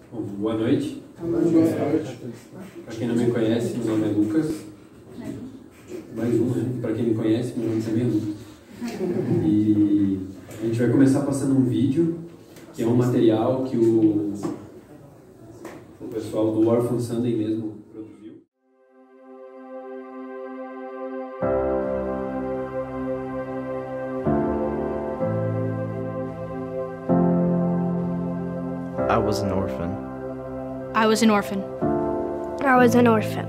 Bom, boa noite. Para quem não me conhece, meu nome é Lucas. Mais um, né? Para quem me conhece, meu nome também é Lucas. E a gente vai começar passando um vídeo, que é um material que o pessoal do Orphan Sunday mesmo produziu. I was an orphan. I was an orphan. I was an orphan.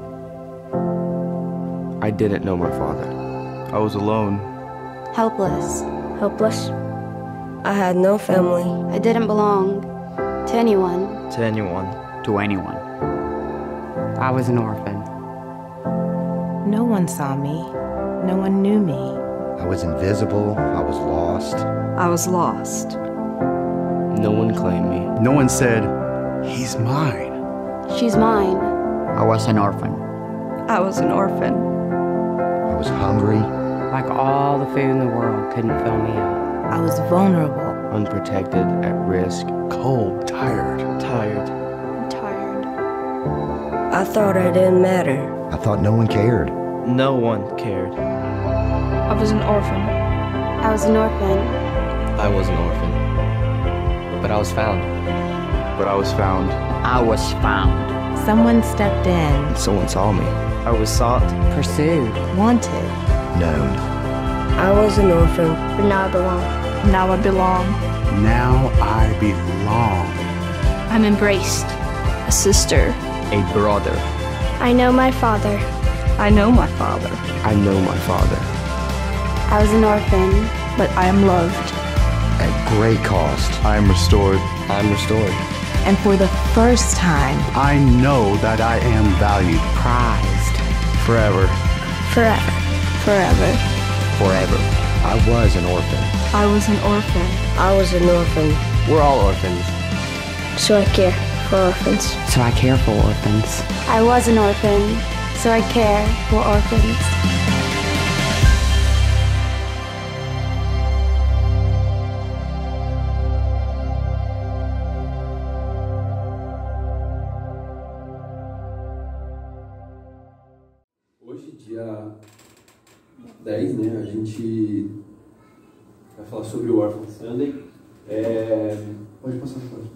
I didn't know my father. I was alone. Helpless. Hopeless. I had no family. I didn't belong to anyone. To anyone. To anyone. I was an orphan. No one saw me. No one knew me. I was invisible. I was lost. I was lost. No one claimed me. No one said, "He's mine." She's mine. I was an orphan. I was an orphan. I was hungry. Like all the food in the world couldn't fill me up. I was vulnerable. Unprotected, at risk, Cold, tired. tired. I'm tired. I thought I didn't matter. I thought no one cared. No one cared. I was an orphan. I was an orphan. I was an orphan. But I was found. But I was found. I was found. Someone stepped in. Someone saw me. I was sought. Pursued. Wanted. Known. I was an orphan, but now I belong. Now I belong. Now I belong. I'm embraced. A sister. A brother. I know my father. I know my father. I know my father. I was an orphan. But I am loved. At great cost. I am restored. I'm restored. And for the first time, I know that I am valued. Prized. Forever. Forever. forever. Forever. I was an orphan. I was an orphan. I was an orphan, We're all orphans. so I care for orphans. So I care for orphans. I was an orphan, so I care for orphans. Hoje, dia 10, né, a gente vai falar sobre o Orphan Sunday. Pode passar, pode.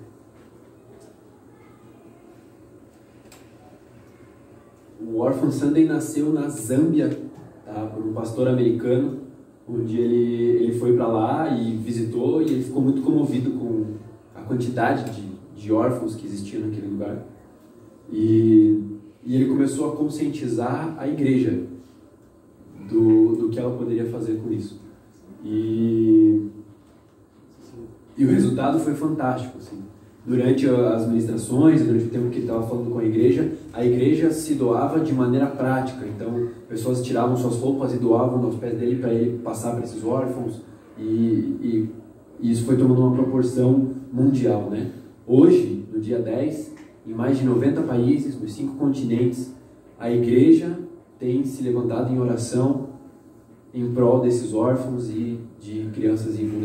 O Orphan Sunday nasceu na Zâmbia, tá, por um pastor americano, onde ele foi para lá e visitou, e ele ficou muito comovido com a quantidade de órfãos que existiam naquele lugar. E ele começou a conscientizar a igreja do que ela poderia fazer com isso. E o resultado foi fantástico. Assim. Durante as ministrações, durante o tempo que ele estava falando com a igreja se doava de maneira prática. Então, pessoas tiravam suas roupas e doavam aos pés dele para ele passar para esses órfãos. E isso foi tomando uma proporção mundial, né? Hoje, no dia 10, em mais de 90 países, nos 5 continentes, a igreja tem se levantado em oração em prol desses órfãos e de crianças em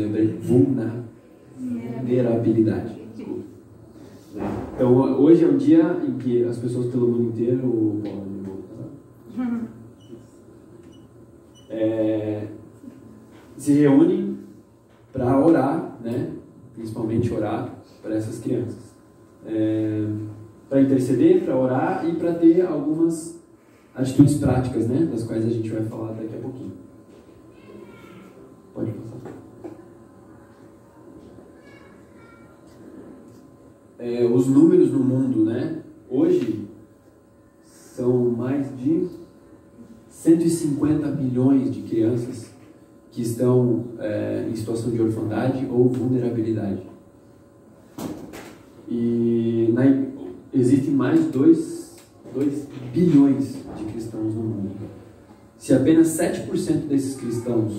vulnerabilidade. Então, hoje é um dia em que as pessoas pelo mundo inteiro se reúnem para orar, né? Principalmente orar para essas crianças. Para interceder, para orar e para ter algumas atitudes práticas, né, das quais a gente vai falar daqui a pouquinho. Pode passar. Os números no mundo, né, hoje são mais de 150 milhões de crianças que estão em situação de orfandade ou vulnerabilidade. E existem mais de 2 bilhões de cristãos no mundo. Se apenas 7% desses cristãos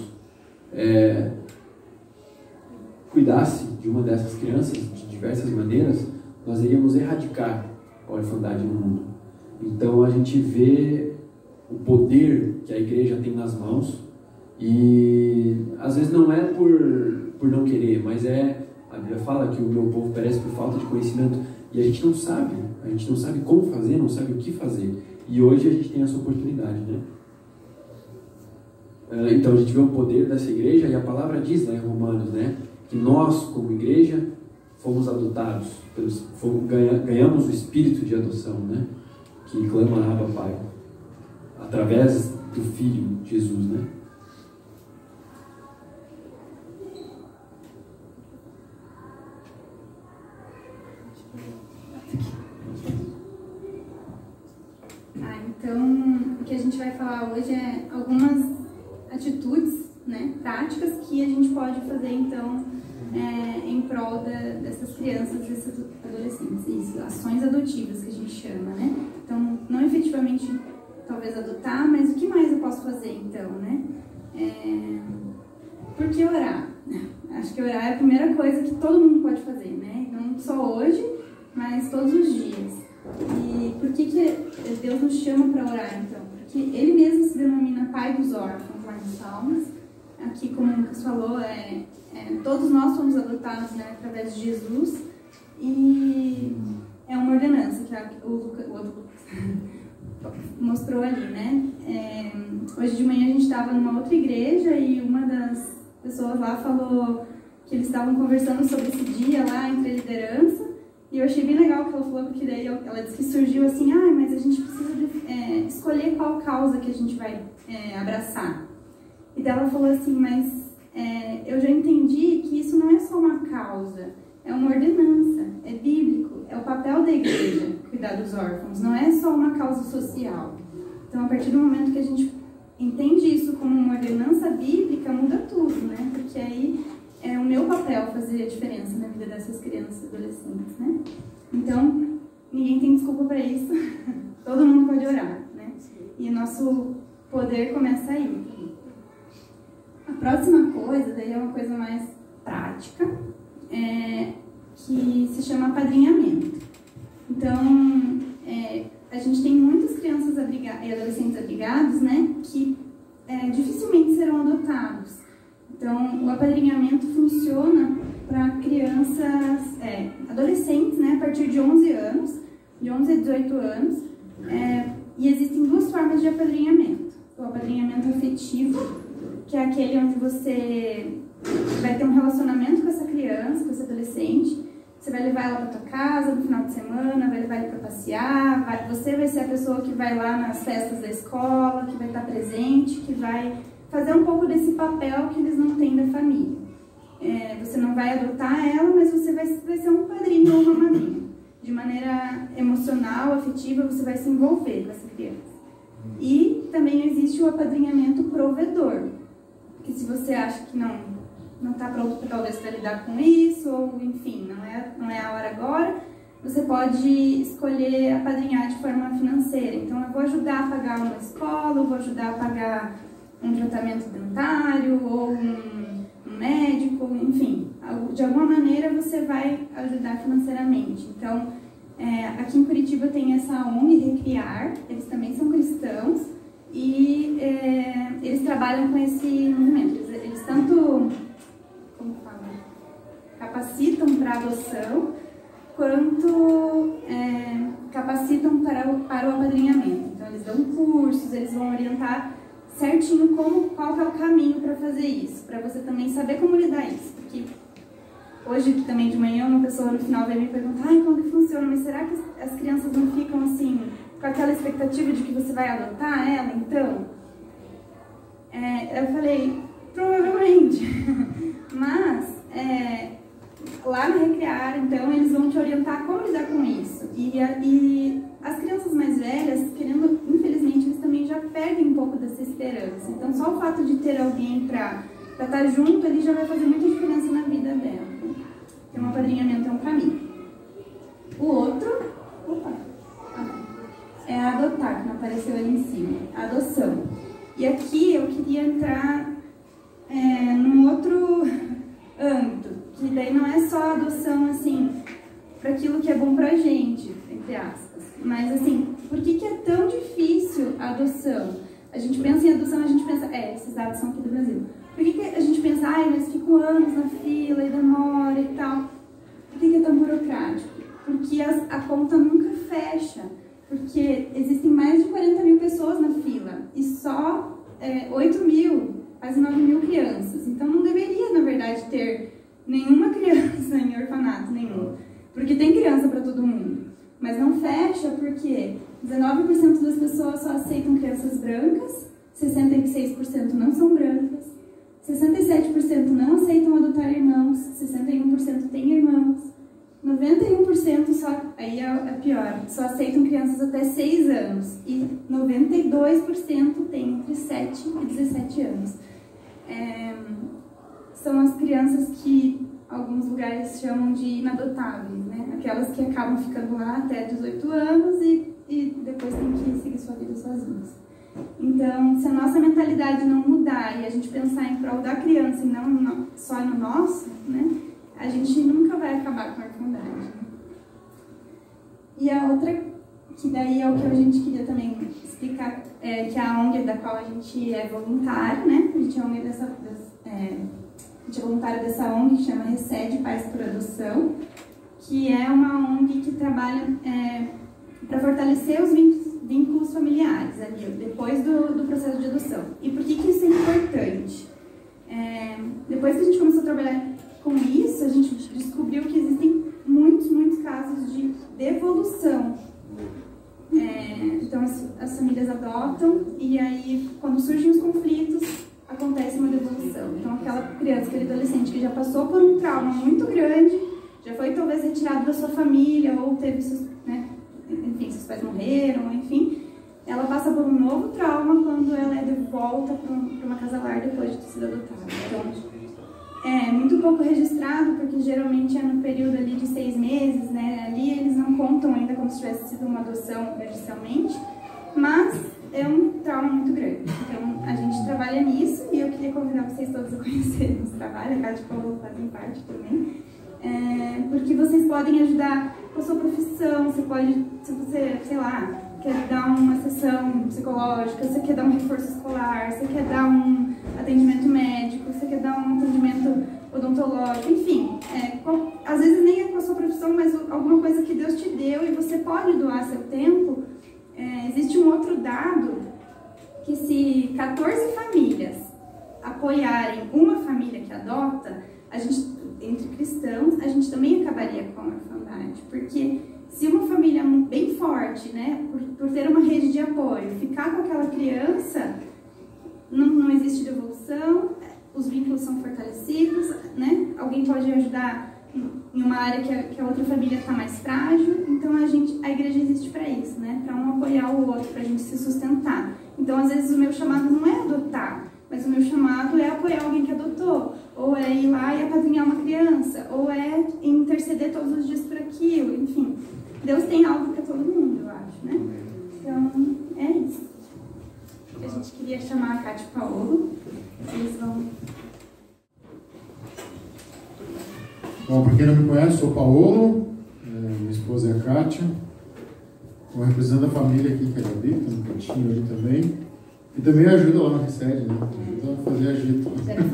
cuidasse de uma dessas crianças de diversas maneiras, nós iríamos erradicar a orfandade no mundo. Então a gente vê o poder que a igreja tem nas mãos e às vezes não é por não querer, mas é A Bíblia fala que o meu povo perece por falta de conhecimento. E a gente não sabe como fazer, não sabe o que fazer. E hoje a gente tem essa oportunidade, né? Então a gente vê o poder dessa igreja, e a palavra diz lá em Romanos, né, que nós, como igreja, fomos adotados, ganhamos o espírito de adoção, né, que clama Abba Pai, através do Filho Jesus, né? Então, o que a gente vai falar hoje é algumas atitudes, né, práticas que a gente pode fazer, então, em prol dessas crianças, desses adolescentes. Isso, ações adotivas que a gente chama, né? Então, não efetivamente, talvez, adotar, mas o que mais eu posso fazer, então, né? Por que orar? Acho que orar é a primeira coisa que todo mundo pode fazer, né? Não só hoje, mas todos os dias. E por que Deus nos chama para orar, então? Porque Ele mesmo se denomina Pai dos órfãos, lá em Salmos. Aqui, como o Lucas falou, todos nós somos adotados, né, através de Jesus. E é uma ordenança que o outro mostrou ali, né? Hoje de manhã a gente estava numa outra igreja e uma das pessoas lá falou que eles estavam conversando sobre esse dia lá entre a liderança. E eu achei bem legal o que ela falou, porque daí ela disse que surgiu assim, mas a gente precisa escolher qual causa que a gente vai abraçar. E daí ela falou assim, mas eu já entendi que isso não é só uma causa, é uma ordenança, é bíblico, é o papel da igreja cuidar dos órfãos, não é só uma causa social. Então, a partir do momento que a gente entende isso como uma ordenança bíblica, muda tudo, né? Porque aí é o meu papel fazer a diferença na vida dessas crianças e adolescentes, né? Então, ninguém tem desculpa para isso. Todo mundo pode orar, né? E o nosso poder começa aí. A próxima coisa, daí é uma coisa mais prática, que se chama apadrinhamento. Então, a gente tem muitas crianças e adolescentes abrigados, né? Que dificilmente serão adotados. Então, o apadrinhamento funciona para crianças, adolescentes, né, a partir de 11 anos, de 11 a 18 anos, e existem duas formas de apadrinhamento. O apadrinhamento afetivo, que é aquele onde você vai ter um relacionamento com essa criança, com esse adolescente, você vai levar ela para tua casa no final de semana, vai levar ele para passear, você vai ser a pessoa que vai lá nas festas da escola, que vai estar presente, que vai fazer um pouco desse papel que eles não têm da família. Você não vai adotar ela, mas você vai ser um padrinho ou uma madrinha. De maneira emocional, afetiva, você vai se envolver com essa criança. E também existe o apadrinhamento provedor, que se você acha que não está pronto talvez para lidar com isso, ou enfim, não é a hora agora, você pode escolher apadrinhar de forma financeira. Então, eu vou ajudar a pagar uma escola, eu vou ajudar a pagar um tratamento dentário ou um médico, enfim, de alguma maneira você vai ajudar financeiramente. Então, aqui em Curitiba tem essa ONG Recriar, eles também são cristãos e eles trabalham com esse movimento. Eles tanto capacitam para adoção quanto capacitam para o apadrinhamento. Então, eles dão cursos, eles vão orientar certinho qual que é o caminho para fazer isso, para você também saber como lidar isso, porque hoje também de manhã uma pessoa no final veio me perguntar, como que funciona, mas será que as crianças não ficam assim, com aquela expectativa de que você vai adotar ela, então? Eu falei, provavelmente, mas lá no Recriar, então, eles vão te orientar como lidar com isso, e as crianças mais velhas, infelizmente, eles também já perdem um pouco dessa esperança. Então, só o fato de ter alguém para estar junto, ele já vai fazer muita diferença na vida dela. Então, o apadrinhamento é um caminho. O outro, é adotar, que não apareceu ali em cima, a adoção. E aqui eu queria entrar num outro âmbito, que daí não é só a adoção, assim, para aquilo que é bom pra gente, entre aspas. Mas, assim, por que é tão difícil a adoção? A gente pensa em adoção, a gente pensa, esses dados são aqui do Brasil. Por que a gente pensa, mas fico anos na fila e demora e tal? Por que é tão burocrático? Porque a conta nunca fecha. Porque existem mais de 40 mil pessoas na fila e só 8 mil, quase 9 mil crianças. Então não deveria, na verdade, ter nenhuma criança em orfanato nenhum. Porque tem criança para todo mundo. Mas não fecha porque 19% das pessoas só aceitam crianças brancas, 66% não são brancas, 67% não aceitam adotar irmãos, 61% têm irmãos, 91% só, aí é pior, só aceitam crianças até 6 anos e 92% têm entre 7 e 17 anos. São as crianças que alguns lugares chamam de inadotáveis, né? Aquelas que acabam ficando lá até 18 anos e depois têm que seguir sua vida sozinhas. Então, se a nossa mentalidade não mudar e a gente pensar em prol da criança e não só no nosso, né? A gente nunca vai acabar com a orfandade. Né? E a outra, que daí é o que a gente queria também explicar, que é a ONG da qual a gente é voluntário, né? A gente é ONG a gente é voluntário dessa ONG que chama Recede Pais por Adoção, que é uma ONG que trabalha para fortalecer os vínculos familiares ali, depois do processo de adoção. E por que isso é importante? Depois que a gente começou a trabalhar com isso, a gente descobriu que existem muitos casos de devolução. Então as famílias adotam e aí quando surgem os conflitos acontece uma devolução. Então aquela criança, aquele adolescente que já passou por um trauma muito grande, já foi talvez retirado da sua família ou teve seus, seus pais morreram, enfim, ela passa por um novo trauma quando ela é de volta para uma casa-lar depois de ter sido adotada. Então, é muito pouco registrado, porque geralmente é no período ali de 6 meses, né? Ali eles não contam ainda como se tivesse sido uma adoção oficialmente, mas é um trauma muito grande. Então, a gente trabalha nisso e eu queria convidar vocês todos a conhecerem esse trabalho, a Cátia e o Paulo fazem parte também, porque vocês podem ajudar com a sua profissão, você pode, se você, sei lá, quer dar uma sessão psicológica, você quer dar um reforço escolar, você quer dar um atendimento médico, você quer dar um atendimento odontológico, enfim, às vezes nem é com a sua profissão, mas alguma coisa que Deus te deu e você pode doar seu tempo. Existe um outro dado que se 14 famílias apoiarem uma família que adota, a gente, entre cristãos, a gente também acabaria com a orfandade, porque se uma família bem forte, né, por ter uma rede de apoio, ficar com aquela criança, não existe devolução, os vínculos são fortalecidos, né, alguém pode ajudar em uma área que a outra família está mais frágil, então a igreja existe para isso, né, para um apoiar o outro, para a gente se sustentar. Então, às vezes, o meu chamado não é adotar, mas o meu chamado é apoiar alguém que adotou, ou é ir lá e apadrinhar uma criança, ou é interceder todos os dias por aquilo, enfim. Deus tem algo para todo mundo, eu acho, né? Então, é isso. A gente queria chamar a Cátia e o Paulo. Eles vão... Bom, para quem não me conhece, sou o Paulo, minha esposa é a Cátia. Estou representando a família aqui que ela habita, no cantinho ali também. E também ajuda lá na Recede, né? Ajuda a fazer agito.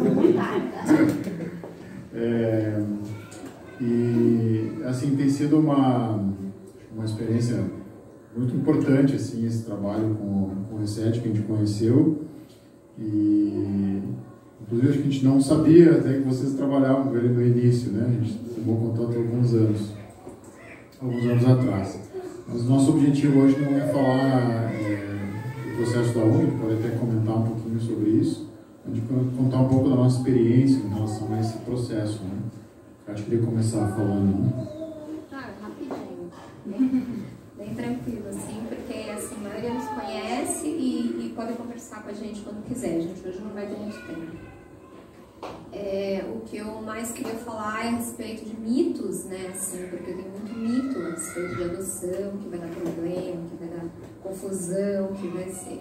E, assim, tem sido uma experiência muito importante, assim, esse trabalho com o Recede, que a gente conheceu. E, inclusive, acho que a gente não sabia até que vocês trabalhavam com ele no início, né? A gente tomou contato há alguns anos atrás. Mas o nosso objetivo hoje não é falar do processo da ONG, a gente pode até comentar um pouquinho sobre isso. A gente pode contar um pouco da nossa experiência em relação a esse processo, né? Acho que queria começar falando, né? Rapidinho. Bem tranquilo, assim, porque assim, a maioria nos conhece e pode conversar com a gente quando quiser. A gente hoje não vai ter muito tempo. O que eu mais queria falar é a respeito de mitos, né, assim, porque tem muito mito a respeito de adoção, que vai dar problema, que vai dar confusão, que vai ser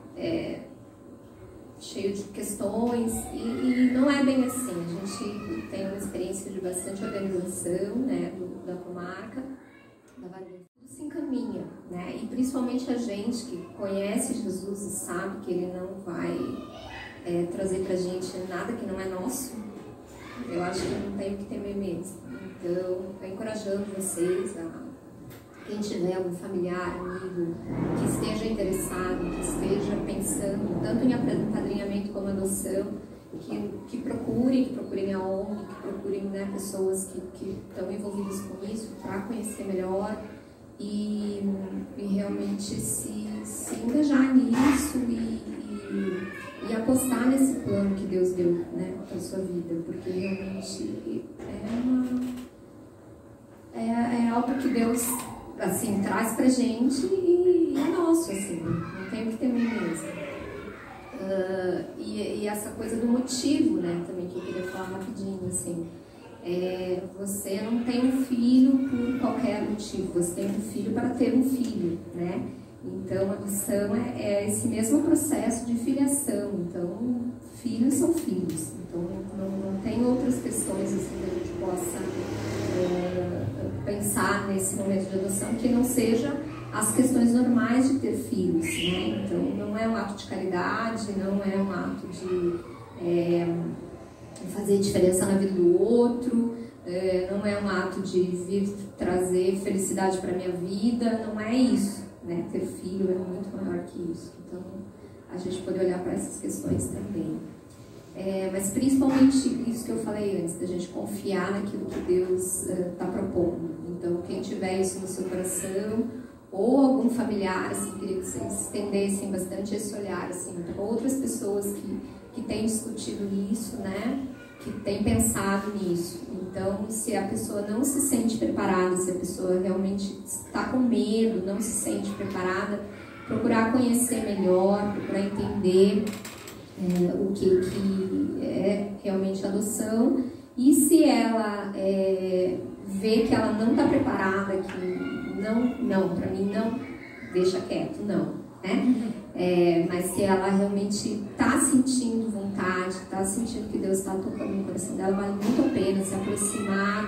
cheio de questões, e não é bem assim. A gente tem uma experiência de bastante organização, né, da comarca, da Valinha. Tudo se encaminha, né, e principalmente a gente que conhece Jesus e sabe que ele não vai trazer pra gente nada que não é nosso, eu acho que não tem o que temer mesmo. Então, estou encorajando vocês, quem tiver algum familiar, amigo, que esteja interessado, que esteja pensando tanto em apadrinhamento como adoção, que procurem a ONG, que procurem, né, pessoas que estão envolvidas com isso para conhecer melhor e realmente se engajar nisso e apostar nesse plano que Deus deu, né, para a sua vida, porque realmente é algo que Deus, assim, traz pra gente e é nosso, assim, não tem o que temer mesmo. E essa coisa do motivo, né, também que eu queria falar rapidinho, assim, você não tem um filho por qualquer motivo, você tem um filho para ter um filho, né? Então, a adoção é esse mesmo processo de filiação. Então, filhos são filhos. Então, não tem outras questões assim que a gente possa pensar nesse momento de adoção que não seja as questões normais de ter filhos, né? Então, não é um ato de caridade, não é um ato de fazer diferença na vida do outro, não é um ato de vir trazer felicidade para a minha vida, não é isso. Né? Ter filho é muito maior que isso. Então, a gente pode olhar para essas questões também. Mas principalmente isso que eu falei antes, da gente confiar naquilo que Deus está propondo. Então, quem tiver isso no seu coração, ou algum familiar, assim, queria que vocês estendessem bastante esse olhar, assim, para outras pessoas que têm discutido isso, né? Que têm pensado nisso. Então, se a pessoa não se sente preparada, se a pessoa realmente está com medo, não se sente preparada, procurar conhecer melhor, procurar entender o que é realmente adoção. E se ela vê que ela não está preparada, que não, para mim não, deixa quieto, não, né? Mas se ela realmente está sentindo vontade, está sentindo que Deus está tocando no coração dela, vale muito a pena se aproximar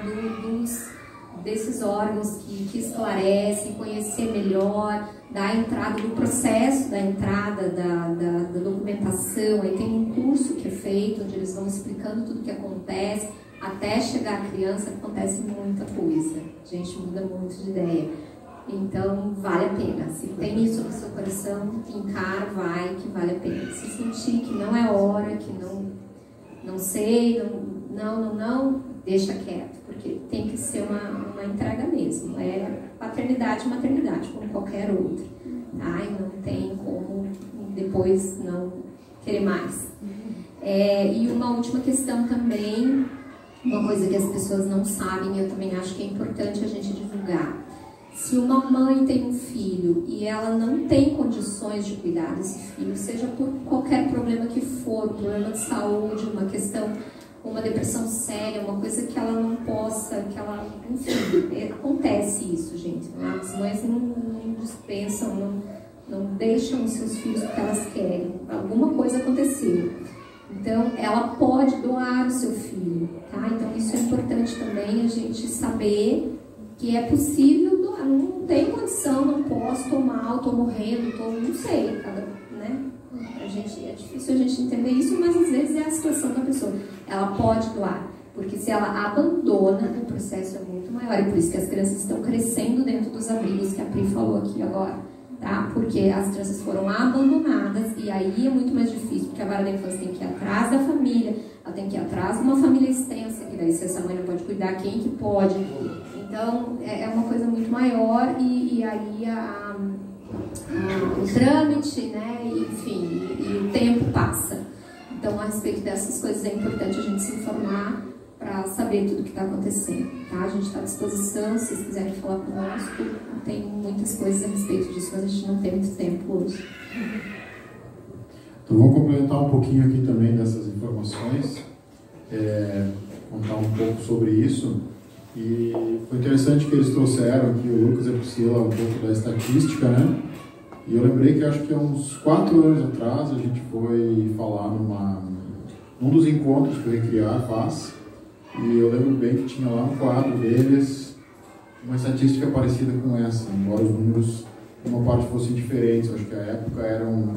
desses órgãos que esclarecem, conhecer melhor, da entrada, do processo da entrada da documentação. Aí tem um curso que é feito, onde eles vão explicando tudo o que acontece, até chegar a criança acontece muita coisa, a gente muda muito de ideia. Então, vale a pena. Se tem isso no seu coração, encara, vai, que vale a pena. Se sentir que não é hora, que não sei, não, deixa quieto. Porque tem que ser uma entrega mesmo. É paternidade e maternidade, como qualquer outra. Tá? E não tem como depois não querer mais. E uma última questão também, uma coisa que as pessoas não sabem, eu também acho que é importante a gente divulgar. Se uma mãe tem um filho e ela não tem condições de cuidar desse filho, seja por qualquer problema que for, um problema de saúde, uma questão, uma depressão séria, uma coisa que ela não possa, que ela, enfim, acontece isso, gente. As mães não dispensam, não deixam os seus filhos porque elas querem. Alguma coisa aconteceu. Então, ela pode doar o seu filho, tá? Então, isso é importante também, a gente saber que é possível doar. Não tem condição, não posso, tô mal, tô morrendo, não sei, né? É difícil a gente entender isso, mas às vezes é a situação da pessoa. Ela pode doar, porque se ela abandona, o processo é muito maior. E por isso que as crianças estão crescendo dentro dos abrigos que a Pri falou aqui agora, tá? Porque as crianças foram abandonadas e aí é muito mais difícil, porque a vara da infância tem que ir atrás da família, ela tem que ir atrás de uma família extensa, que daí se essa mãe não pode cuidar, quem que pode? Então, é uma coisa muito maior e aí o trâmite, né, enfim, e o tempo passa. Então, a respeito dessas coisas é importante a gente se informar para saber tudo o que está acontecendo, tá? A gente está à disposição, se vocês quiserem falar conosco, tem muitas coisas a respeito disso, mas a gente não tem muito tempo hoje. Então, vamos complementar um pouquinho aqui também dessas informações, contar um pouco sobre isso. E foi interessante que eles trouxeram aqui, o Lucas e a Priscila, um pouco da estatística, né? E eu lembrei que acho que há uns 4 anos atrás a gente foi falar num dos encontros que o Recriar faz. E eu lembro bem que tinha lá um quadro deles, uma estatística parecida com essa, embora os números, uma parte fossem diferentes. Eu acho que a época eram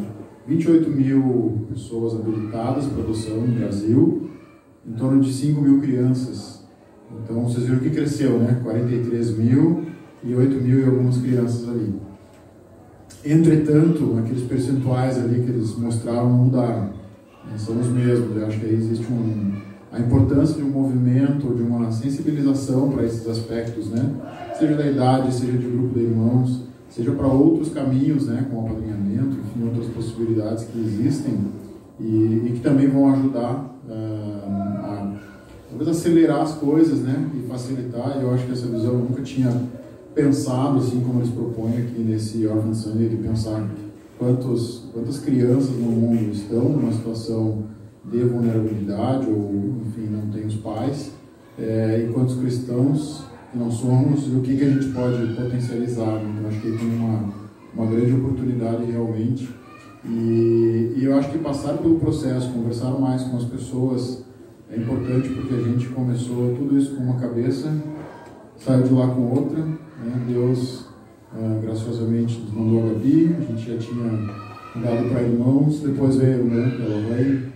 28 mil pessoas habilitadas para adoção no Brasil, em torno de 5 mil crianças. Então, vocês viram que cresceu, né? 43 mil e 8 mil e algumas crianças ali. Entretanto, aqueles percentuais ali que eles mostraram não mudaram, né? São os mesmos. Eu acho que aí existe a importância de um movimento, de uma sensibilização para esses aspectos, né? Seja da idade, seja de grupo de irmãos, seja para outros caminhos, né? Com apadrinhamento, enfim, outras possibilidades que existem e que também vão ajudar a talvez acelerar as coisas, né? E facilitar. Eu acho que essa visão eu nunca tinha pensado, assim como eles propõem aqui nesse Orphan Sunday, de pensar quantas crianças no mundo estão numa situação de vulnerabilidade ou, enfim, não tem os pais, e quantos cristãos que não somos e o que a gente pode potencializar. Então, acho que tem uma grande oportunidade realmente. E eu acho que passar pelo processo, conversar mais com as pessoas é importante, porque a gente começou tudo isso com uma cabeça, saiu de lá com outra, né? Deus graciosamente nos mandou a Gabi, a gente já tinha dado para irmãos, depois veio a irmã, ela veio.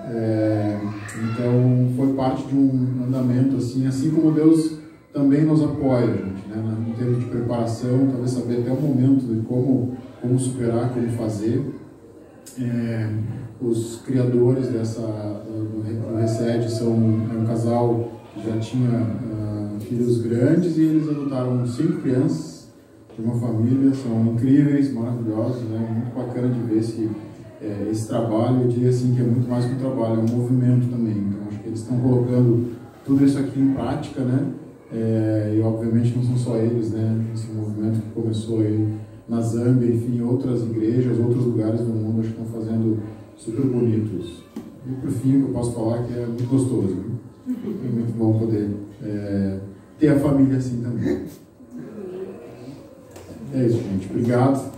Então foi parte de um andamento assim como Deus também nos apoia, gente, né? Em termos de preparação, talvez saber até o momento de como superar, como fazer. Os criadores do Resed são um casal que já tinha filhos grandes e eles adotaram 5 crianças de uma família, são incríveis, maravilhosos, né? Muito bacana de ver esse trabalho. Eu diria assim que é muito mais que um trabalho, é um movimento também. Então acho que eles estão colocando tudo isso aqui em prática, né? E obviamente não são só eles, né? Esse movimento que começou aí na Zâmbia, enfim, outras igrejas, outros lugares do mundo, acho que estão fazendo super bonitos. E por fim, o que eu posso falar que é muito gostoso, né? É muito bom poder ter a família assim também. É isso, gente. Obrigado.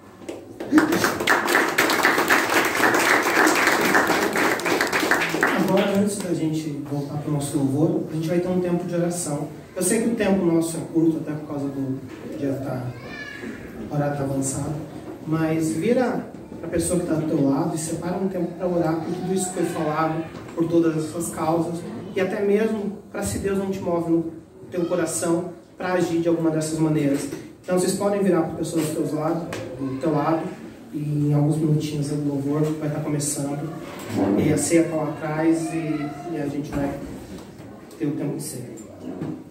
Agora, antes da gente voltar para o nosso louvor, a gente vai ter um tempo de oração. Eu sei que o tempo nosso é curto, até por causa do dia o horário está avançado, mas vira para a pessoa que está do teu lado e separa um tempo para orar por tudo isso que foi falado, por todas essas causas, e até mesmo para se Deus não te move no teu coração para agir de alguma dessas maneiras. Então vocês podem virar para pessoas do teu lado, e em alguns minutinhos o louvor vai estar começando, e a ceia está lá atrás, e a gente vai ter o tempo de ceia.